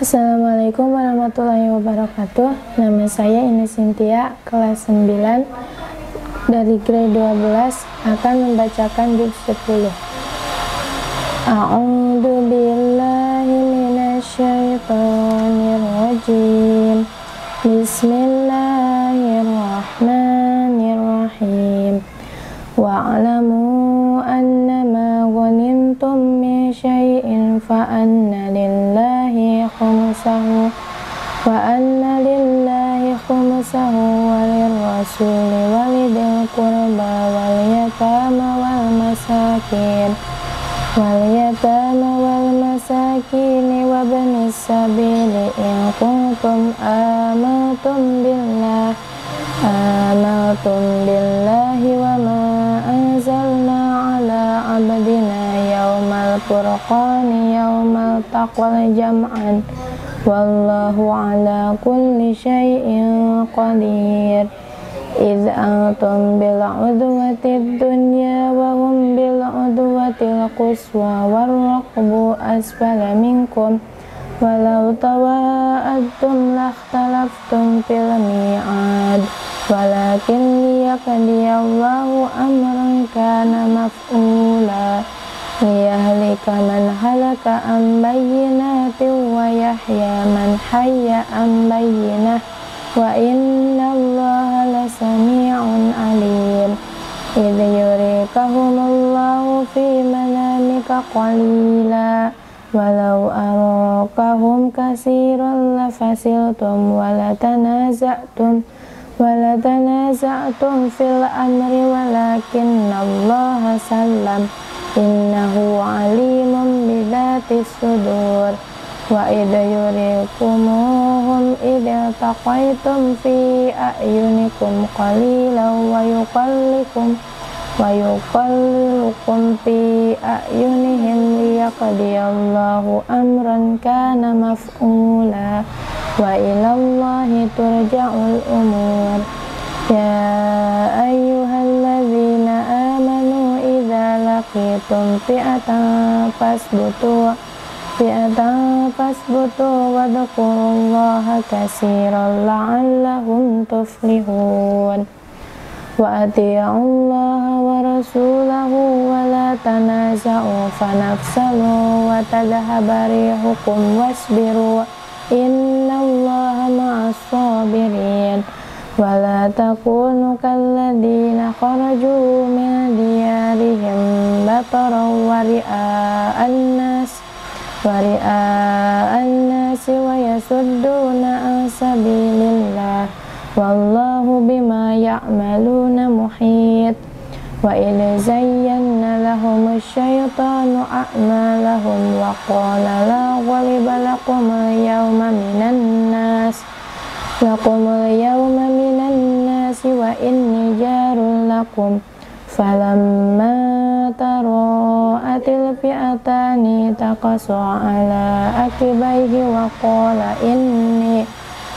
Assalamualaikum warahmatullahi wabarakatuh. Nama saya Ines Cynthia, kelas 9 dari grade 12, akan membacakan juz 10. A'udzu billahi minasyaitonir rajim. Bismillahirrahmanirrahim. Wa'lamu annama ghanimtum min syai'in fa anna lillahi khumsahu walirrasuli walidil qurba wal yatama wal masakin wabnis sabili in kuntum amantum billahi wa ma anzalna ala abdina yawmal furqani yawmal taqal jam'an wallahu ala kulli syai'in qadir. Idh antum bil udwatid dunya wa hum bil udwatil quswa warraqbu asfala minkum walau tawa'adtum lakhtalaftum fil mi'ad walakin liyaqdiyallahu amran kana maf'ula liyahlika man halaka an bayyinatin wa yahya man hayya an bayyinah wa innallaha lasami'un alim. Idh yurikahumullahu fi manamika qalila walau arakahum kasiran lafasiltum walatanaza'tum fil amri walakinnallaha sallam innahu alimun bidatis sudur. Wa idza yurikumuhum idza taqaitum fi a'yunikum qalilan wa yuqallilukum fi a'yunihim liyaqdiyallahu amran kana maf'ula wa ilallahi turja'ul umur. Ya ayyuhalladzina amanu idza laqitum fi'atan fasbutu wadhkurullaha katsiran la'allakum tuflihun. Wa ati'ullaha wa rasulahu wa la tanaza'u fanafsalu wa tadhhaba rihukum wasbiru innallaha ma'as sabirin. Wa la takunu kalladzina kharaju min diyarihim bataran wa ri'a'an nasi wa yasudduna an sabilillah wallahu bima ya'maluna muhit. Wa idh zayyana lahum asy-syaitanu a'malahum wa qala la ghaliba lakum al-yawma minan nasi wa inni jarul lakum falamma tara'atil fi'atani taqasu ala akibaihi wa qala inni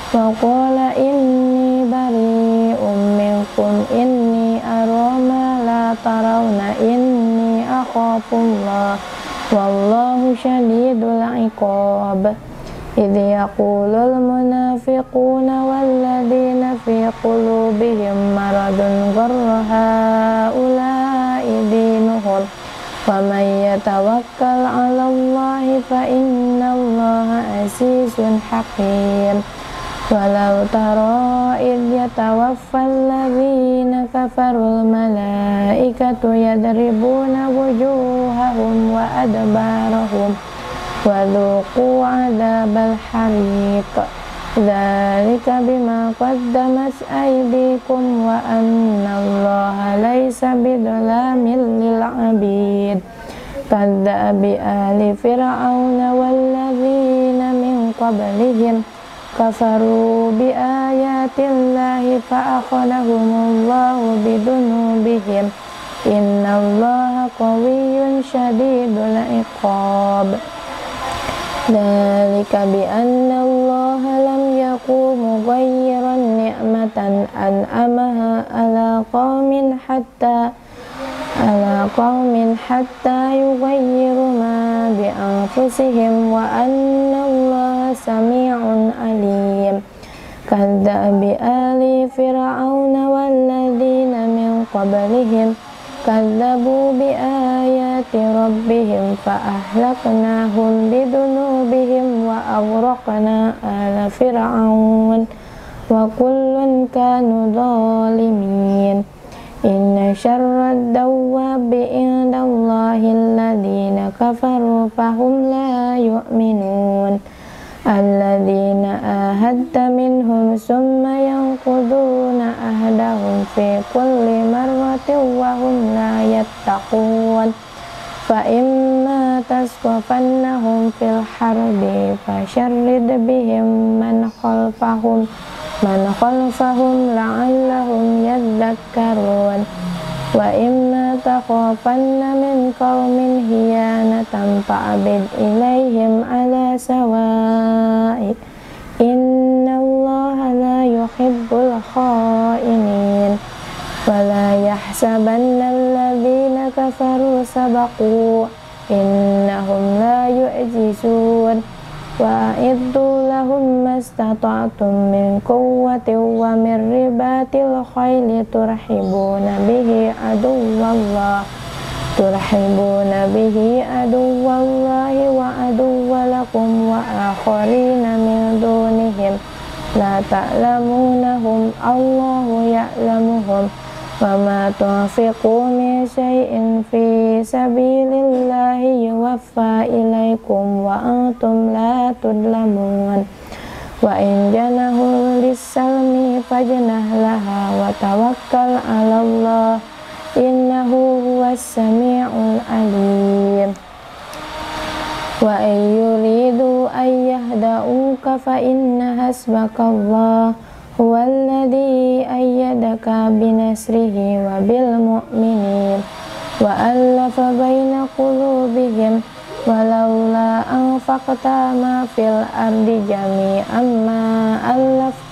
bari'um minkum inni ara ma la tarawna inni akhafullah wallahu syadidul iqab. Idh yaqulul munafiquna walladzina fi qulubihim maradun gharra haula'i dinuhum wa man yatawakkal 'alallahi fa innallaha azizun hakim. Walau tara idh yatawaffal ladzina kafarul malaikatu yadribuna wujuhahum wa adbarahum wa dhuqu 'adzabal hariq dzalika bima qaddamat aydikum wa annallaha laysa bidzalamil lil 'abid. Kadzabi ali fir'auna walladzina min qablihim kafaru bi ayatillahi fa akhadahumullahu bidunubihim innallaha qawiyyun syadidul iqab. Dzalika bi annallaha lam yakum mughayyiran ni'matan an'amaha ala qaumin hatta على قوم حتى يغيروا ما بأنفسهم وأن الله سميع عليم كدأب آل فرعون والذين من قبلهم كذبوا بآيات ربهم فأهلكناهم بذنوبهم وأغرقنا آل فرعون وكل كانوا ظالمين إن شر الدواب عند الله الذين كفروا فهم لا يؤمنون الذين آهدت منهم ثم ينقضون عهدهم في كل مرة وهم لا يتقون فإما تثقفنهم في الحرب فشرد بهم من خلفهم لعلهم يذكرون وإما تخافن من قوم خيانة فأبد إليهم على سواء إن الله لا يحب الخائنين ولا يحسبن الذين كفروا سبقوا إنهم لا يعجزون وأعدوا لهم ما استطعتم من قوة ومن رباط الخيل ترحبون به عدو الله وعدو لكم وآخرين من دونهم لا تعلمونهم الله يعلمهم وما تنفقوا من شيء في سبيل الله يوفى إليكم وأنتم لا تظلمون وإن جنحوا للسلم فاجنح لها وتوكل على الله إنه هو السميع العليم وإن يريدوا أن يهدؤوك فإن حسبك الله هو الذي أيدك بنصره وبالمؤمنين وألف بين قلوبهم ولولا أنفقت ما في الأرض جميعا ما ألفت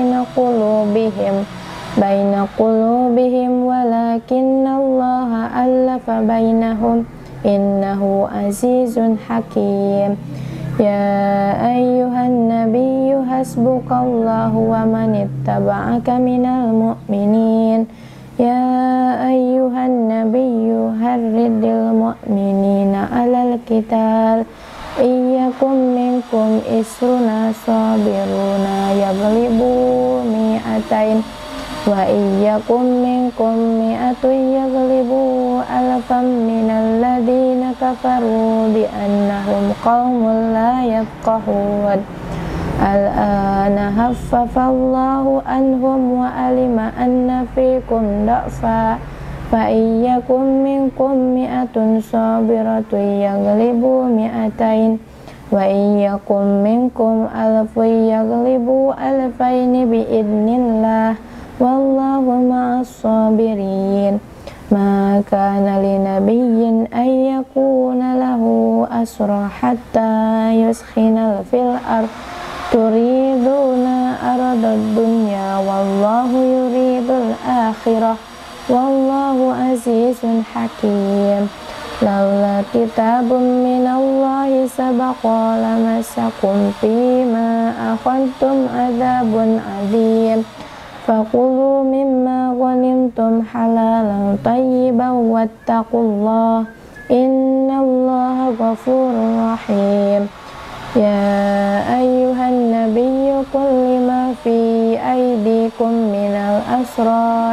بين قلوبهم ولكن الله ألف بينهم إنه عزيز حكيم يا أيها النبي حسبك الله ومن اتبعك من المؤمنين يا أيها النبي حرض المؤمنين على القتال إن يكن منكم 20 صابرون يغلبوا 200 وإن يكن منكم 100 يغلبوا 1000 من الذين كفروا بأنهم قوم لا يفقهون الآن خفف الله عنهم وعلم أن فيكم ضعفا فإن يكن منكم 100 صابرة يغلبوا 200 وإن يكن منكم 1000 يغلبوا 2000 بإذن الله والله مع الصابرين ما كان لنبي أن يكون له أسرى حتى يسخن في الأرض تريدون أرض الدنيا والله يريد الآخرة والله عزيز حكيم لولا كتاب من الله سبق لمسكم فيما أخذتم عذاب عظيم فكلوا مما غنمتم حلالا طيبا واتقوا الله إن الله غفور رحيم يا أيها النبي قل لما في أيديكم من الأسرى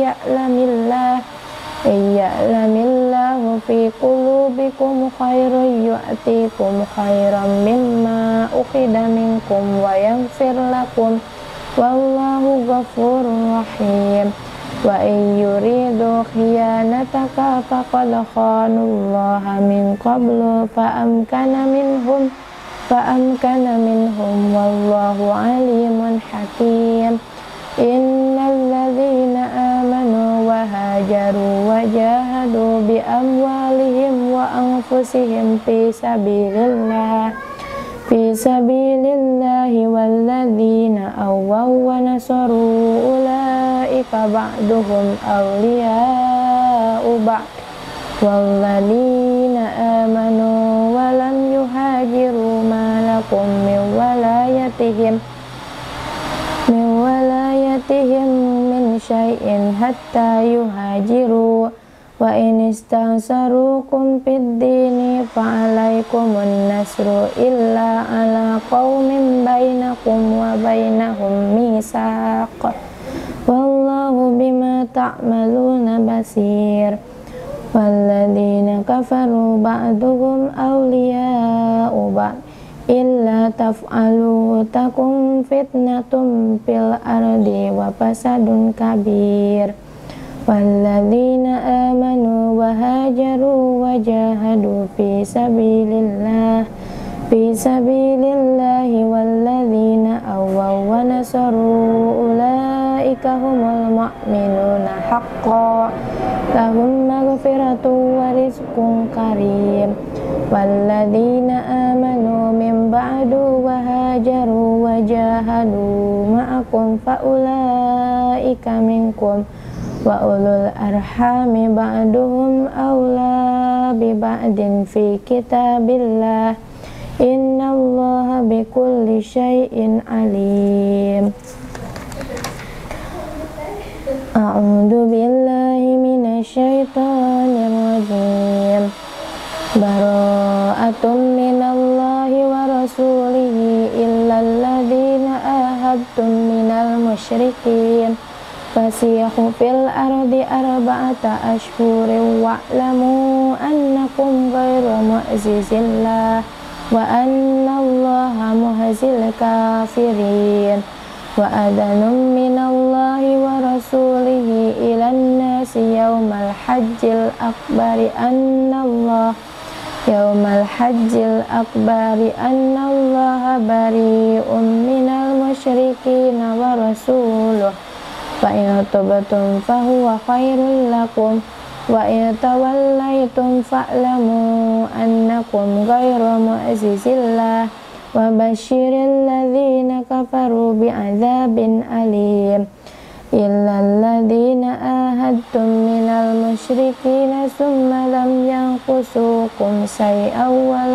إن يعلم الله في قلوبكم خيرا يؤتيكم خيرا مما أخذ منكم ويغفر لكم والله غفور رحيم وإن يريدوا خيانتك فقد خانوا الله من قبل فأمكن منهم والله عليم حكيم إن الذين آمنوا وهاجروا وجاهدوا بأموالهم وأنفسهم في سبيل الله والذين أووا ونصروا أولئك بعضهم أولياء ba'd walladzina amanu wa lam yuhajiru ma lakum min walayatihim min syai'in hatta yuhajiru wa in istansarukum fid dini fa'alaikumun nasru illa ala qaumin bainakum wa bainahum mitsaq wallahu bima ta'maluna basir. Walladzina kafaru ba'duhum awliya'u ba'd illa taf'alu takum fitnatum fil ardi wa fasadun kabir. Walladzina amanu wa hajaru wa jahadu fi sabilillahi walladzina awaw wa nasaru ulaika humul mu'minuna haqqan lahum maghfiratun wa rizqun karim. Walladzina amanu min ba'du wa hajaru wa jahadu ma'akum faulaika minkum wa ulul arhami ba'duhum awla bi ba'din fi kitabillah innallaha bikulli syai'in alim. A'udzu billahi minasy syaithanir rajim. Bara'atum minallahi wa rasulihi illal ladzina ahadtum minal musyrikin fasihu fil ardi arba'ata ashhurin wa'lamu annakum ghairu mu'jizillah wa annallaha muhzil kafirin. Wa adanum minallahi wa rasulihi ilan nasi yawmal hajjil akbari annallaha bari'un minal musyrikin wa rasuluh fa in tubtum fahuwa khairul lakum wa in tawallaytum fa'lamu annakum ghairu mu'jizillah wa basyiril ladzina kafaru bi'adzabin alim. Illal ladzina ahadtum minal musyrikin summa lam yanqusukum syai'aw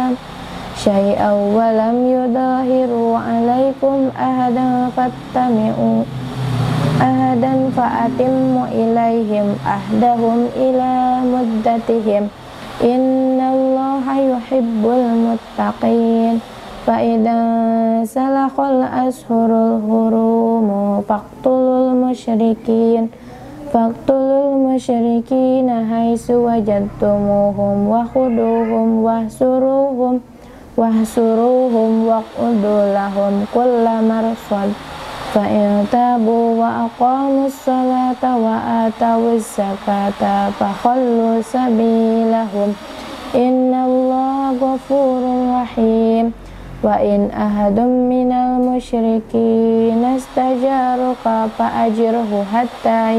wa lam yudahiru 'alaikum ahadan fa'atimmu ilaihim ahdahum ila muddatihim innallaha yuhibbul muttaqin. Fa'idha salakul ashurul hurumu faqtulul musyrikin haitsu wajadtumuhum wa khuduhum wahsuruhum waq'udu lahum kulla marsad fa'in tabu wa aqamus salata wa atawuz zakata fakhallu sabilahum innallaha ghafurur rahim. Wa in ahadum minal musyrikin istajaruka fa'ajirhu hatta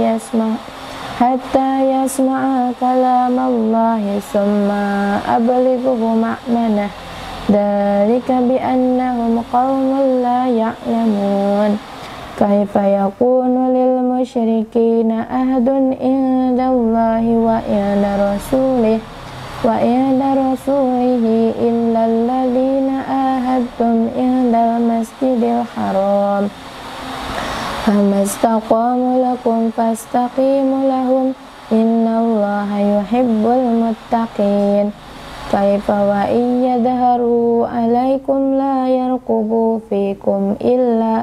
yasma'a kalamallahi summa ablighuhu ma'manah dzalika bi annahum qaumun la ya'lamun. Kaifa yakunu lil musyrikina ahadun indallahi wa inda rasulihi illal ladzina ahadtum indal masjidil haram famastaqamu lakum fastaqimu lahum innallaha yuhibbul muttaqin. Kaifa wa in yadharu alaikum la yarqubu fikum illa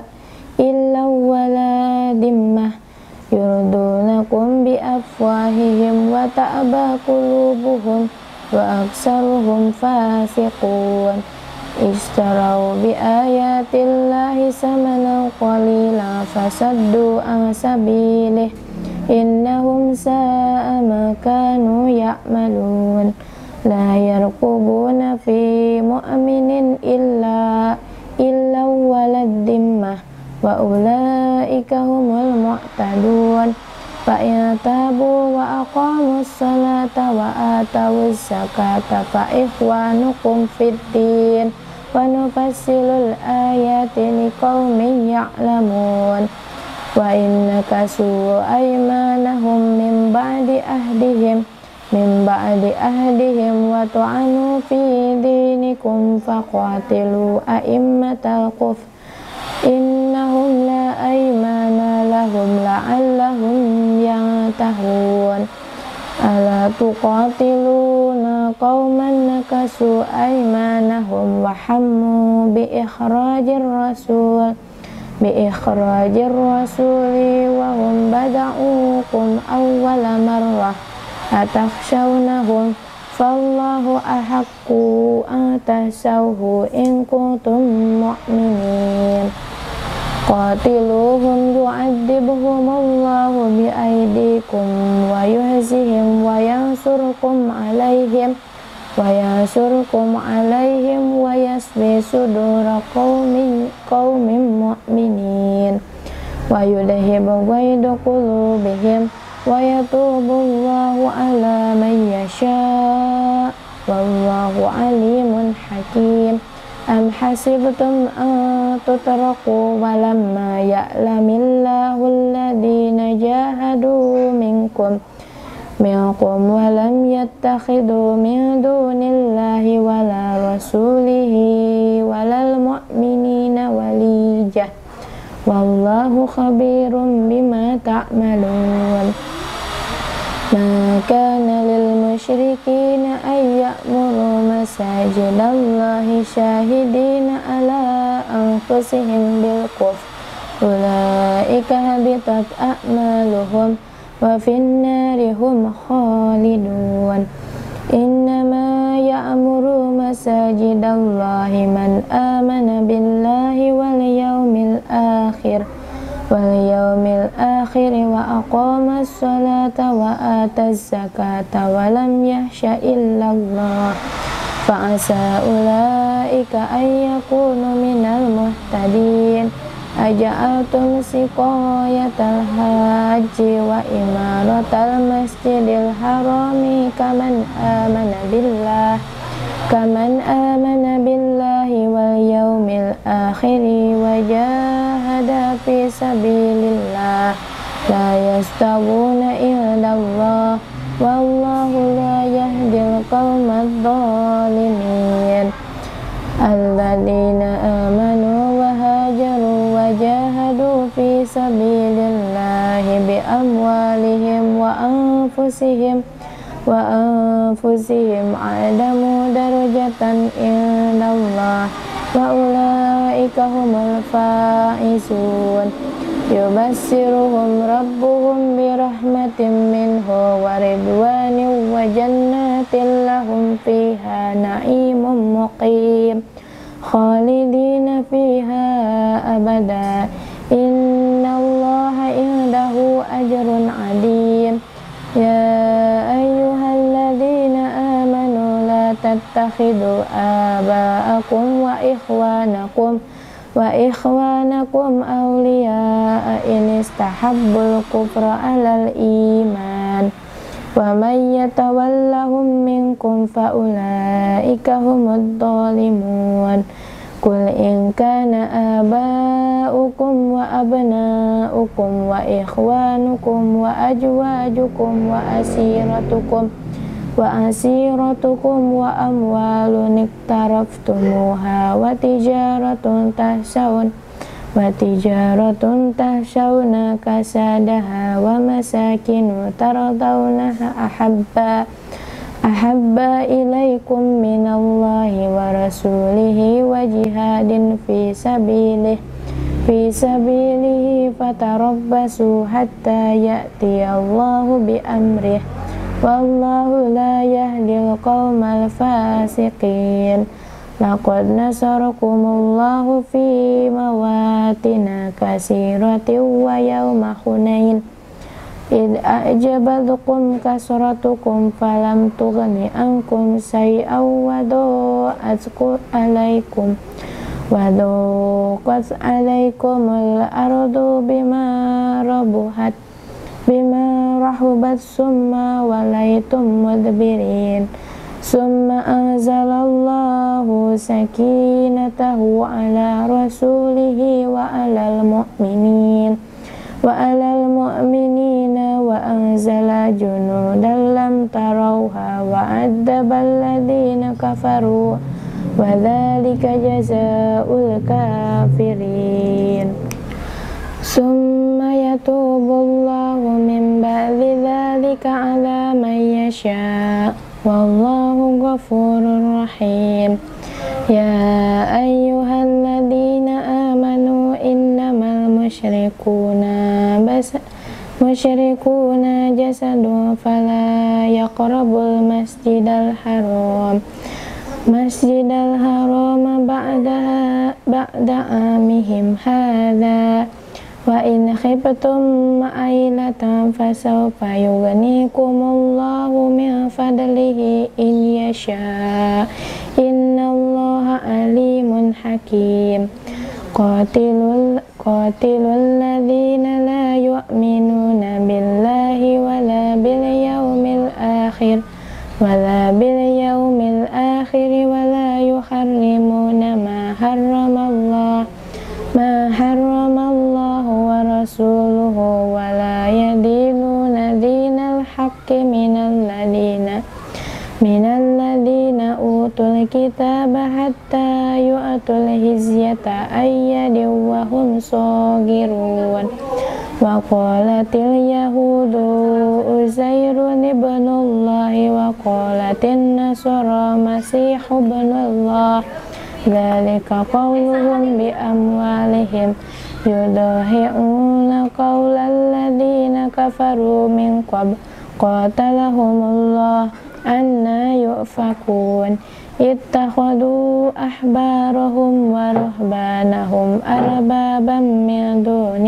wala dimmah yurdunakum bi afwahihim wa ta'aba qulubuhum wa aksaruhum fasiqun. Istarau bi ayatillahi samanan qalila fasaddu an sabilih innahum sa'a ma kanu ya'malun. La yarqubuna fi mu'minin illa walad dimmah wa ulaika humul mu'tadun. Fa in tabu wa aqamus salata wa atawuz zakata fa ikhwanukum fid din wa nufassilul ayati liqaumin ya'lamun. Wa in nakasu aymanahum min ba'di ahdihim min ba'di ahdihim wa tu'anu fi dinikum faqatilu a'immatal kufr innahum la aymana lahum la'allahum yantahun ala tuqatiluna qauman nakasu aymanahum wa hammu bi ikhrajir rasuli wa hum bada'ukum awwala marrah atakhshawnahum fallahu ahaqqu an takhshawhu in kuntum mu'minin qatiluhum yu'adzibhumullahu biaydikum wa yuhzihim wa yansurkum alaihim wa yasbi sudura qaumin mu'minin wa yudhibu ghaidu qulubihim wa yatubullahu ala man yasha wallahu alimun hakim am hasibtum an tutraku walamma ya'lamillahu alladhina jahadu minkum walam yattakhidu min dunillahi wala rasulihi walal mu'minina walijah wallahu khabirum bima ta'malun ma kana lil musyrikina ay ya'muru masajidallahi syahidina ala anfusihim bil kufr ulaika habitat a'maluhum wa finnari hum khalidun innama ya'muru masajidallahi man amana billahi wal yawmil akhir wa aqamas salata wa ataz zakata wa lam yahsha illallah fa'asa ulaika ay yakunu minal muhtadin aja'altum siqayatal haji wa imaratal masjidil harami kaman amana billahi wal yawmil akhiri wa jahada fi sabilillah la yastawuna indallah wallahu la yahdil qaumadh dhalimin alladzina amanu wa hajaru wa jahadu fi sabilillahi bi amwalihim wa anfusihim a'damu darajatan indallah wa ulaika humul faizun yubassiruhum rabbuhum bi rahmatin minhu wa ridwanin wa jannatin lahum fiha na'imun muqim khalidina fiha abada innallaha indahu ajrun 'adim ya ayyuhalladzina amanu la tattakhidu aba'akum wa ikhwanakum awliya'a in istahabbul kufra 'alal iman wa may yatawallahum minkum fa ulaika humud dhalimun qul in kana aba'ukum wa abna'ukum wa ikhwanukum wa azwajukum wa asiratukum wa amwalun iktaraftumuha wa tijaratun tahshawna kasadaha wa masakinu tardawnaha ahabba ilaikum minallahi wa rasulihi wa jihadin fi sabilihi fatarabbasu hatta ya'tiyallahu bi amrih wallahu la yahdil qaumal fasiqin laqad nasarakumullahu fi mawatina katsiratin wa yawma hunain id a'jabatkum kasratukum falam tughni ankum shay'an wa daqat alaikumul ardu bima rahubat summa walaitum mudbirin summa anzalallahu sakinatahu ala rasulihi wa alal mu'minina wa anzala junudan lam taraw وعذب الذين كفروا وذلك جزاء الكافرين ثم يتوب الله من بعد ذلك على من يشاء والله غفور رحيم يا أيها الذين آمنوا إنما المشركون جسد فلا يقربوا المسجد الحرام بعد عامهم هذا وإن خفتم عيلة فسوف يغنيكم الله من فضله إن يشاء إن الله عليم حكيم قاتلوا الذين لا يؤمنون بالله ولا باليوم الآخر ولا يحرمون ما حرم الله ورسوله ولا يدينون دين الحق من الذين أوتوا الكتاب حتى يؤتوا الجزية عن يد وهم صاغرون وقالت اليهود عزير ابن الله وقالت النصارى مسيح ابن الله ذلك قولهم بأموالهم يضاهئون قول الذين كفروا من قبل قاتلهم الله أنى يؤفكون اتخذوا أحبارهم ورهبانهم أربابا من دون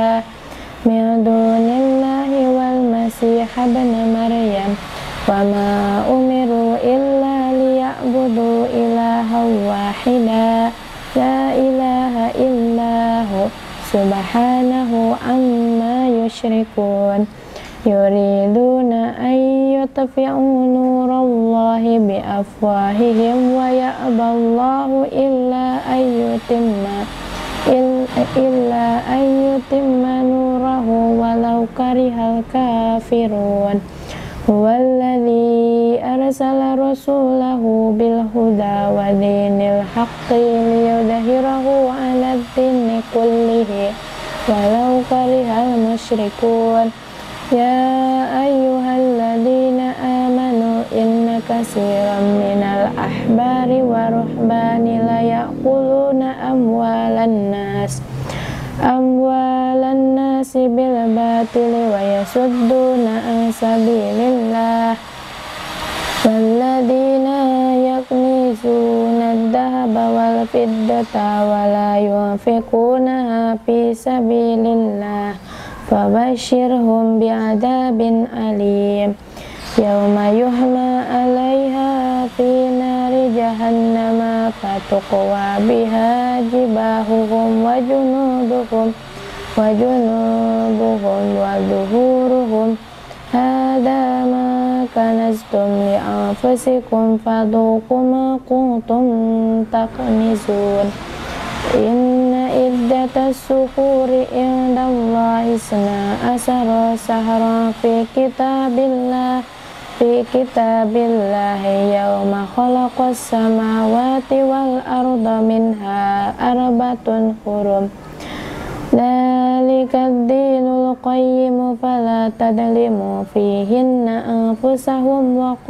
الله والمسيح ابن مريم وما أمروا إلا ليعبدوا إلها واحدا لا إله إلا هو سبحانه عما يشركون يريدون أن يطفئوا نور الله بأفواههم ويأبى الله إلا أن يتم نوره ولو كره الكافرون هو الذي أرسل رسوله بالهدى ودين الحق ليظهره على الدين كله ولو كره المشركون يا أيها الذين آمنوا إن كثيرا من الأحبار والرهبان ليأكلون أموال الناس بالباطل ويصدون عن سبيل الله والذين يكنزون الذهب والفضة ولا ينفقونها في سبيل الله فبشرهم بعذاب أليم يوم يحمى عليها في نار جهنم فتقوى بها جباههم وظهورهم هذا ما كنزتم لأنفسكم فذوقوا ما كنتم تكنزون إن عدة الشهور عند الله 12 شهرا في كتاب الله يوم خلق السماوات والأرض منها 4 حرم ذلك الدين القيم فلا تظلموا فيهن أنفسهم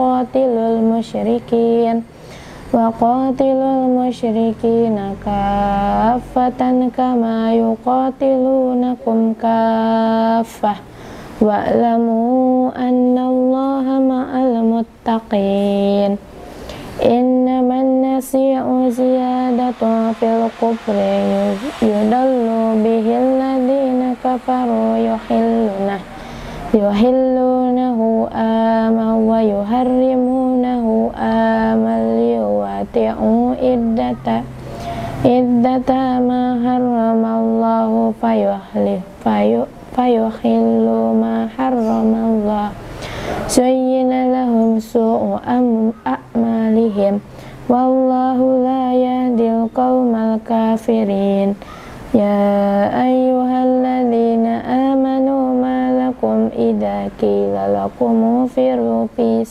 وقاتلوا المشركين كافة كما يقاتلونكم كافة واعلموا أن الله مع المتقين إنما النسيء زيادة في الكفر يضل به الذين كفروا يحلونه آما ويحرمونه آما ليواتئوا عدة ما حرم الله فيحلوا ما حرم الله زين لهم سوء أعمالهم والله لا يهدي القوم الكافرين يا أيها الذين آمنوا ما لكم idza qila lakum firu fi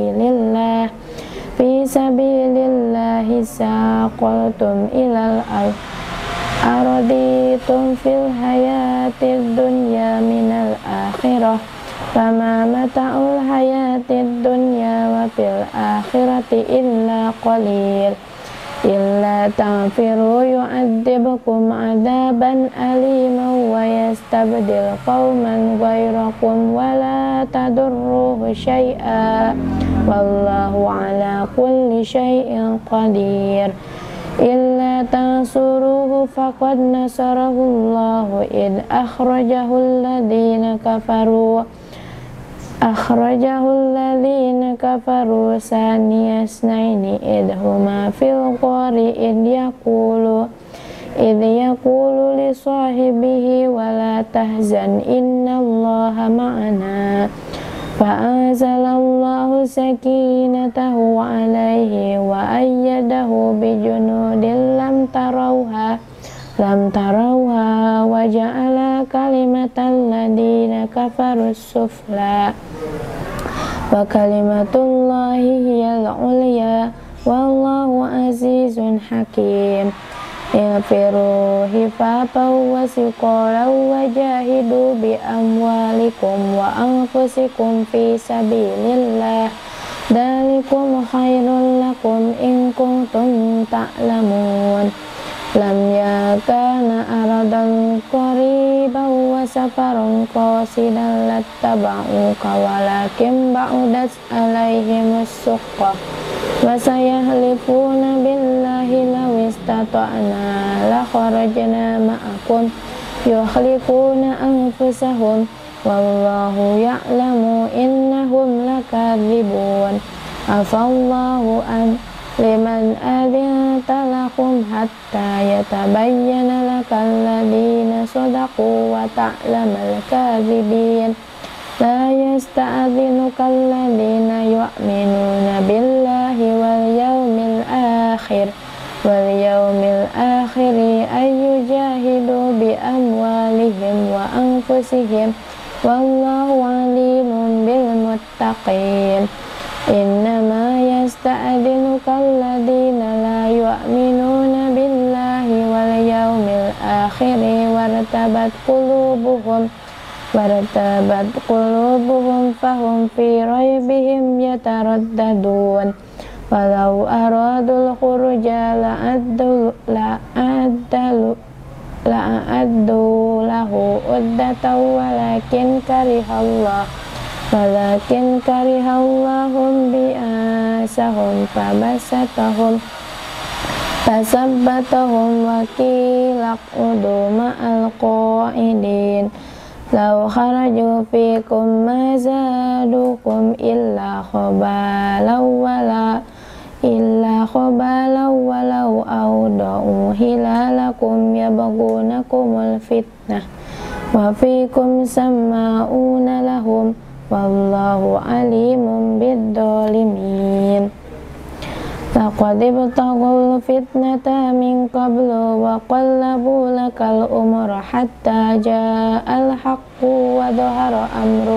sabilillahi saqaltum ilal araditum fil hayatid dunya minal akhirah fama mata'ul hayatid dunya wa fil akhirati illa qalil illa tanfiru yu'adzibkum adaban aliman wa yastabdil qauman ghayrakum wa la tadurruhu syai'a wallahu ala kulli syai'in qadir illa tansuruhu faqad nasarahullahu id akhrajahu alladhina kafaru saniyasnaini idhuma fil qari id yaqulu li sahibihi wala tahzan innallaha ma'ana fa'anzalallahu sakinatahu alaihi wa ayyadahu bijunudin lam tarawha wa ja'ala kalimatal ladina kafaru sufla wa kalimatullahi hiyal ulya wallahu azizun hakim Infiru hifafaw wa siqalaw wa jahidu bi amwalikum wa anfusikum fi sabilillah dalikum khairul lakum in kuntum ta'lamun lam yakana aradan qariban wa safarun qasidan lattaba'uka walakin ba'udat alaihimus suqqah wa sayahlifuna billahi law istata'na la kharajna ma'akum yukhliquna anfusahum wallahu ya'lamu innahum lakadzibun afallahu an liman adinta lakum hatta yatabayyana lakal ladina sadaqu wa ta'lamal kadzibin la yasta'dhinuka alladhina yu'minuna billahi wal yawmil akhir ay yujahidu bi amwalihim wa anfusihim wallahu alimun bil muttaqin innama yasta'dhinuka alladhina la yu'minuna billahi wal yawmil akhir wartabat qulubuhum fahum fi raybihim yataraddadun walau aradul khuruja la'addu lahu uddatan walakin karihallahum bi'asahum fasabbatahum wa qilaq'udu ma'al qa'idin law kharaju fikum ma zadukum illa khabalan walau awda'u hilalakum yabghunakumul fitnah wa fikum samma'una lahum wallahu alimun bidzalimin laqad ibtaghul fitnata min qablu wa qallabu lakal umra hatta ja'al haqqu wa dhahara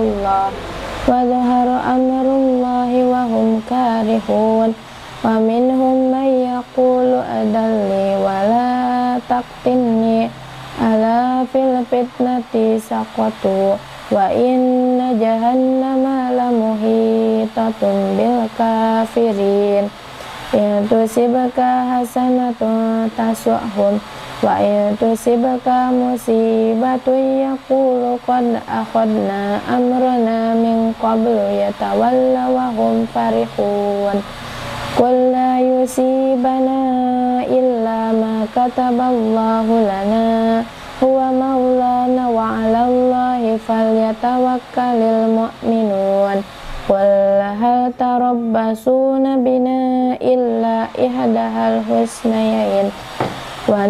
amrullahi wa hum karihun wa minhum man yaqulu adalli wa la taqtinni ala fil fitnati saqatu wa inna jahannama lamuhitatun bil kafirin in tusibaka hasanatun tasu'hum wa in tusibaka musibatun yaqulu qad akhadna amrana min qablu yatawalla wa hum farihun qul la yusibana illa ma kataballahu lana huwa maulana wa 'alallahi falyatawakkalul mu'minun qul hal tarabbasuna bina illa ihdahal husnayain wa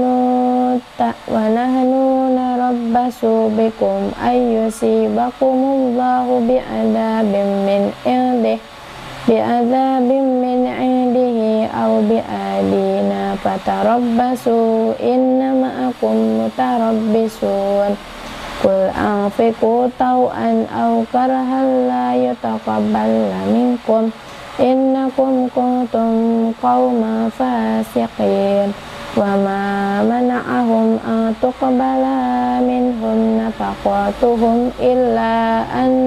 nahnu narabbasu bikum ayyusibakumullahu bi'adabin min indihi aw bi'adina fatarabbasu inna ma'akum mutarabbisun Qul anfiqu taw'an aw karhan la yutaqabbal minkum innakum kuntum qauman fasiqin. Wa ma mana'ahum an tuqbala minhum nafaqatuhum illa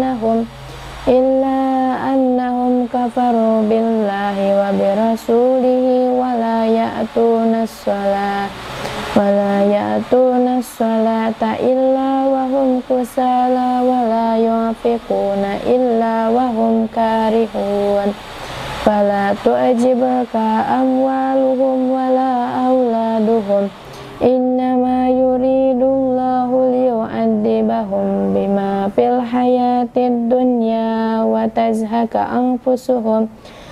annahum kafaru billahi wa birasulihi wa la ya'tuna as-salata illa wa hum kusala wa la yunfiquna illa wa hum karihun. Fala tu'jibka amwaluhum wa la auladuhum innama yuridullahu liyu'adzibahum bima fil hayatid dunya wa tazhaqa anfusuhum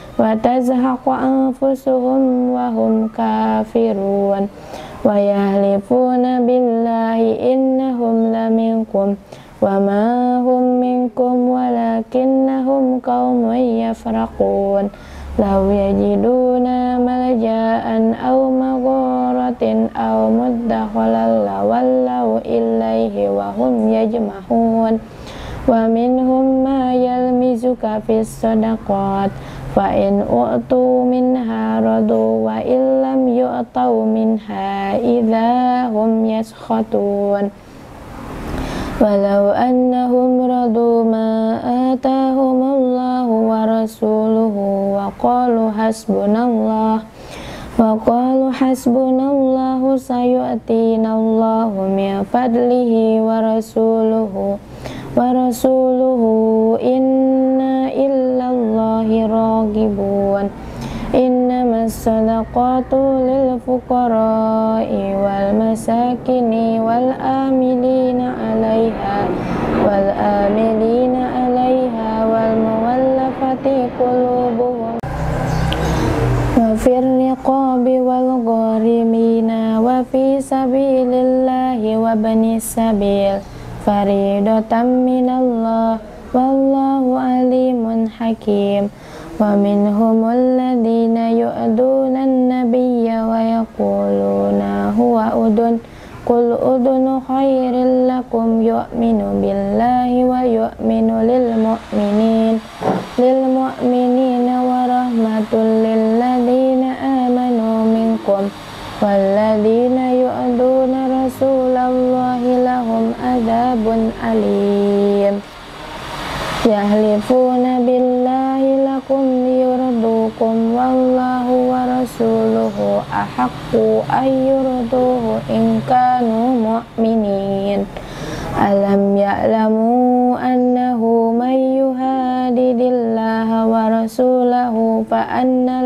wa hum kafirun. Wa yahlifuna billahi innahum laminkum wa ma hum minkum walakinnahum qaumun yafraqun. Law yajiduna malja'an aw magharatin aw mudakhalan lawallaw ilaihi wa hum yajmahun. Wa minhum ma yalmizuka fis sadaqat fa in u'tu minha radu wa illam yu'tau minha idza hum yaskhatun. Walau annahum radu ma atahumullahu wa rasuluhu wa qalu hasbunallahu sayu'tinallahu min fadlihi wa rasuluhu inna illallahi raghibun. Innamas sadaqatu lil fuqara'i wal masakini wal amilina 'alaiha wal muwallafati qulubuhum wa fir riqabi wal gharimina wa fi sabilillahi wa banis sabil faridatan minallah wallahu alimun hakim. Wa minhumul ladzina yu'duna an-nabiyya wa yaquluna huwa udun qul udunu khairil lakum yu'minu billahi wa yu'minu lil mu'minina wa rahmatul lil ladzina amanu minkum wal ladzina yu'duna rasulallahi lahum adzabun alim. Yahlifuna billahi lakum liyurdukum wallahu wa rasuluhu ahaqqu ayyurduhu in kanu mu'minin. Alam ya'lamu annahu man yuhadidillaha wa rasulahu fa anna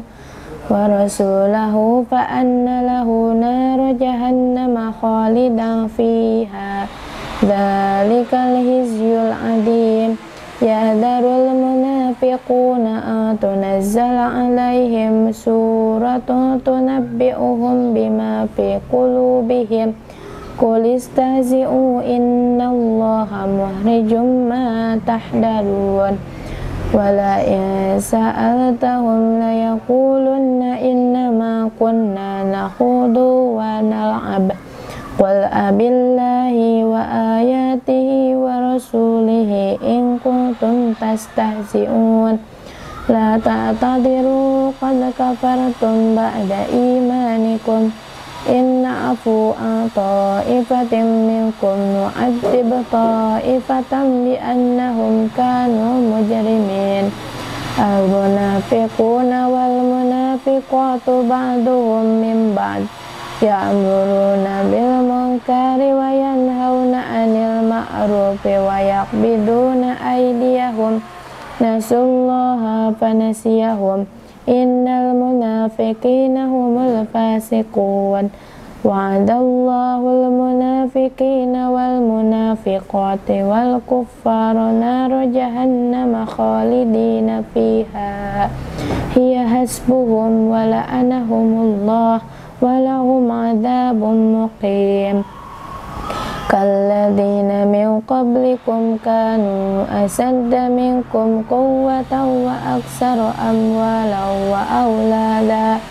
lahu naru jahannama khalidan fiha dzalikal hizyul 'adzim. Yahdarul munafiquna an tunazzala 'alaihim suratun tunabbi'uhum bima fi qulubihim qul istahzi'u innallaha mukhrijum ma tahdarun. Wala in sa'altahum la yaqulunna innama kunna nakhudu wa nal'ab qul abillahi wa ayatihi wa rasulihi in kuntum tastahzi'un. La ta'tadiru qad kafartum ba'da imanikum in na'fu an ta'ifatin minkum nu'adzib ta'ifatan bi'annahum kanu mujrimin. Al-munafiquna wal munafiqatu ba'duhum min ba'd ya'muruna bil munkari wa yanhauna 'anil ma'rufi wa yaqbiduna aydiyahum nasullaha fanasiyahum innal munafiqina humul fasiqun. Wa'adallahu al-munafiqina wal munafiqati wal kuffara nar jahannama khalidina fiha hiya hasbuhum wa la'anahumullah walahum adzabun muqim. Kalladzina min qablikum kanu asadda minkum quwwatan wa aktsara amwalan wa aulada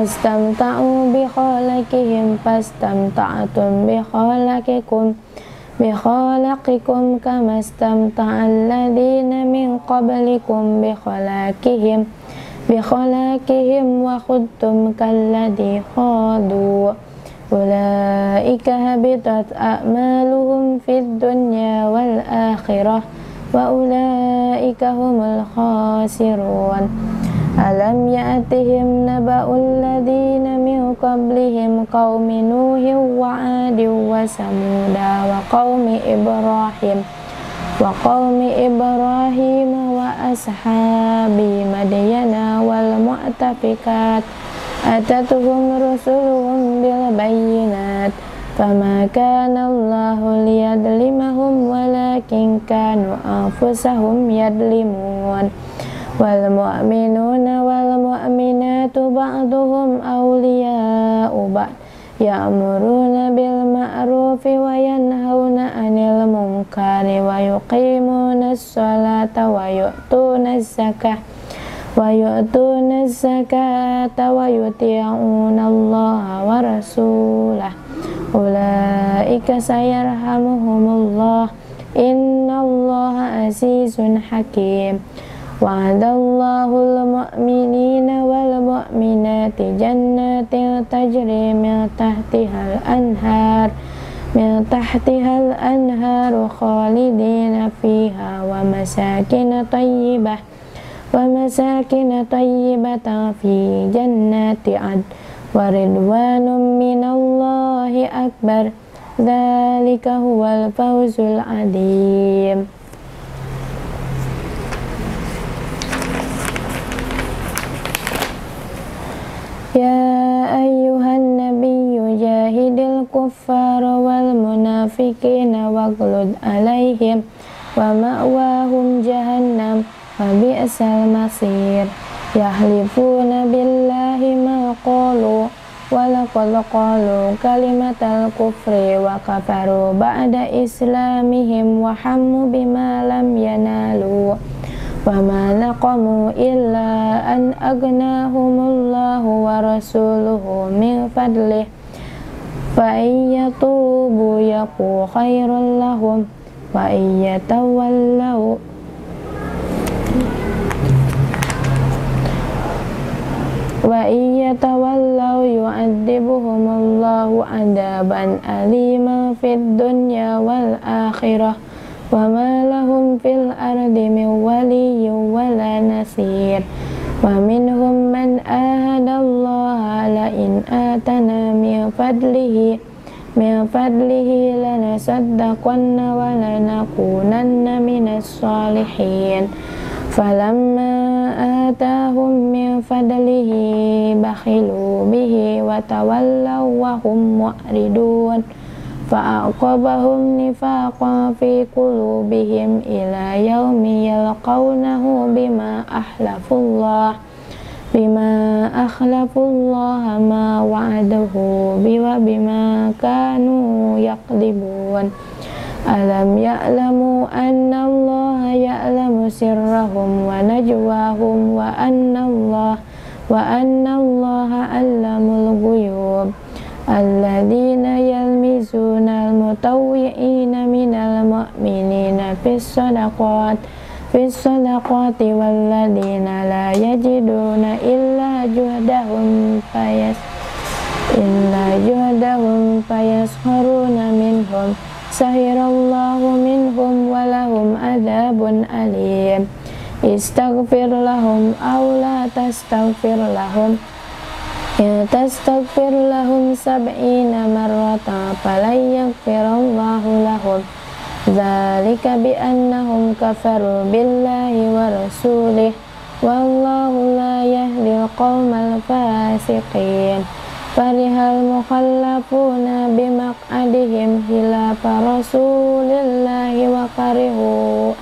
fastamta'u bi khalaqihim fastamta'tum bi khalaqikum بخلاقكم كما استمتع الذين من قبلكم بخلاقهم وخذتم كالذي خاضوا أولئك هبطت أعمالهم في الدنيا والآخرة وأولئك هم الخاسرون ألم يأتهم نبأ الذين من قبلهم قوم نوح وعاد وثمود وقوم إبراهيم وأصحاب مدين والمؤتفكات أتتهم رسلهم بالبينات فما كان الله ليظلمهم ولكن كانوا أنفسهم يظلمون والمؤمنون والمؤمنات بعضهم أولياء بعض يأمرون بالمعروف وينهون عن المنكر ويقيمون الصلاة ويؤتون الزكاة ويطيعون الله ورسوله أولئك سيرحمهم الله إن الله عزيز حكيم وعد الله المؤمنين والمؤمنات جنات تجري من تحتها الأنهار خالدين فيها ومساكن طيبة في جنات عدن ورضوان من الله أكبر ذلك هو الفوز العظيم. يا أيها النبي جاهد الكفار والمنافقين واغلظ عليهم ومأواهم جهنم وبئس المصير يحلفون بالله ما قالوا ولقد قالوا كلمة الكفر وكفروا بعد إسلامهم وحموا بما لم ينالوا وما نقموا إلا أن أغناهم الله ورسوله من فضله فإن يتوبوا يكن خيرا لهم وإن يتولوا يعذبهم الله عذابا أليما في الدنيا والآخرة وما لهم في الأرض من ولي ولا نصير ومنهم من آهد الله لئن آتنا من فضله لنصدقن ولنكونن من الصالحين فلما آتاهم من فضله بخلوا به وتولوا وهم معرضون فأعقبهم نفاقا في قلوبهم إلى يوم يلقونه بما أخلفوا الله ما وعده وبما كانوا يكذبون ألم يعلموا أن الله يعلم سرهم ونجواهم وأن الله علم الغيوب الذين يلمزون المطوعين من المؤمنين في الصدقات والذين لا يجدون إلا جهدهم فيسخرون منهم سخر الله منهم ولهم عذاب أليم استغفر لهم أو لا تستغفر لهم إن تستغفر لهم 70 مرة فلن يغفر الله لهم ذلك بأنهم كفروا بالله ورسوله والله لا يهدي القوم الفاسقين فرح المخلفون بمقعدهم خلاف رسول الله وكرهوا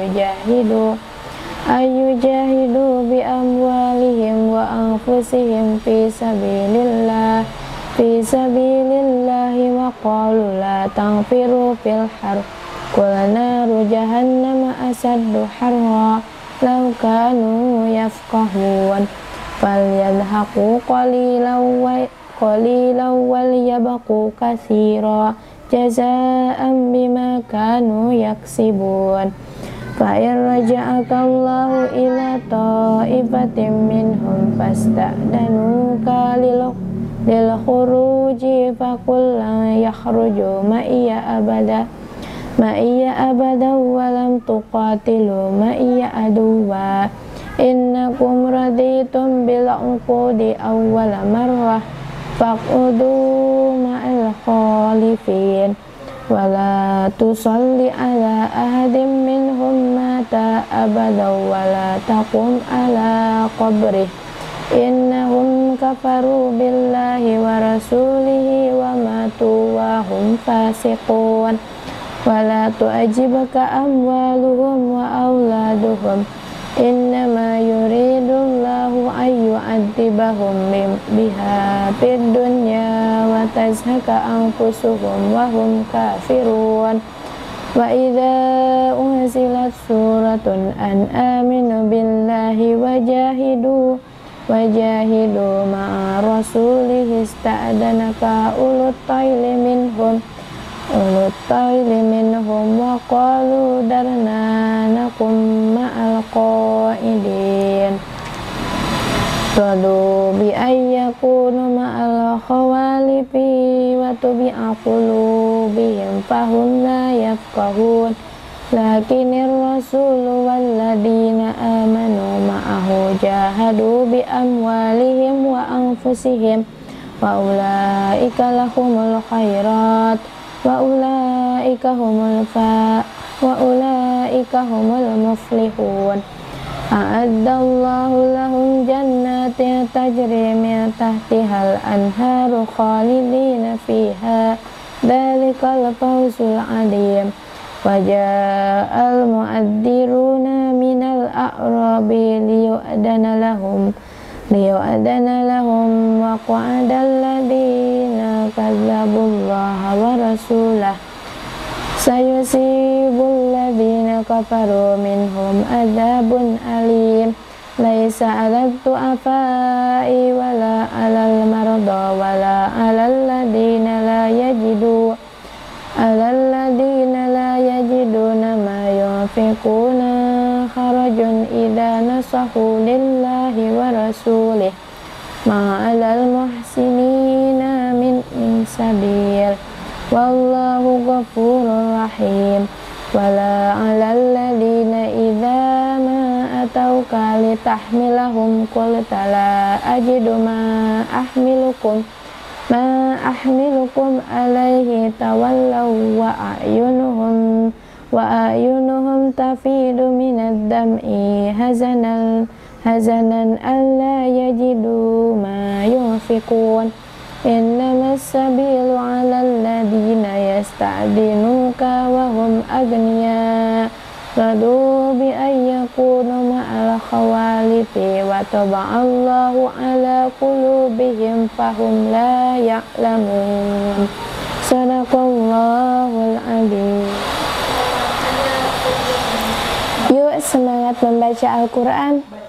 أن يجاهدوا بأموالهم وأنفسهم في سبيل الله وقالوا لا تنفروا في الحر قل نار جهنم أشد حرا لو كانوا يفقهون فليضحكوا قليلا وليبكوا كثيرا jazaa'an bima kanu yaksibun. Fa in raja'aka Allahu ila ta'ifatin minhum fasta'danuka lil khuruji faqul la yakhruju ma'iya abada wa lam tuqatilu ma'iya aduwa innakum raditum bil uqudi awwala marrah faq'udu ma'al khalifin wa la tusalli ala ahadin minhum mata abada wa la taqum ala qabrih innahum kafaru billahi wa rasulihi wa matu wa hum fasiqun wa la tu'ajibka amwaluhum wa auladuhum innama yuridullahu an yu'adzibahum biha fid dunya wa tazhaka anfusuhum wa hum kafirun. Wa idza unzilat suratun an aminu billahi wajahidu ma'a rasulihi ista'danaka ulut tayli minhum wa qalu darna nakum ma'al qa'idin radu bi ayyakunu ma'al khawalifi wa tubi'a qulubihim fahum la yafqahun lakinir rasulu walladina amanu ma'ahu jahadu bi amwalihim wa anfusihim wa ulaika lahumul khairat wa ulaika humul muflihun. A'addallahu lahum jannatin tajri min tahtihal anharu khalidina fiha dzalikal fawzul 'adzim. Wa ja'al mu'adhdhiruna minal a'rabi liyu'adana lahum wa qa'adal ladina kadzabullaha wa rasulah sayusibul ladina kafaru minhum adzabun alim laisa 'alal du'afai wala 'alal marda wala 'alal ladina la yajiduna ma yunfiquna kharajun idza nasahu lillahi wa rasulih ma 'alal muhsinina min sabil wallahu ghafurur rahim. Wala 'alal ladina idza ma atauka litahmilahum qulta la ajidu ma ahmilukum alaihi tawallaw wa a'yunuhum tafidu minad dam'i hazanan alla yajidu ma yunfiqun innamas sabilu 'alal ladina yasta'dinuka wa hum aghniya radu bi ayyakunu ma'al khawalifi wa taba'allahu 'ala qulubihim fahum la ya'lamun. Sadaqallahul adzim. Yuk semangat membaca Al-Quran.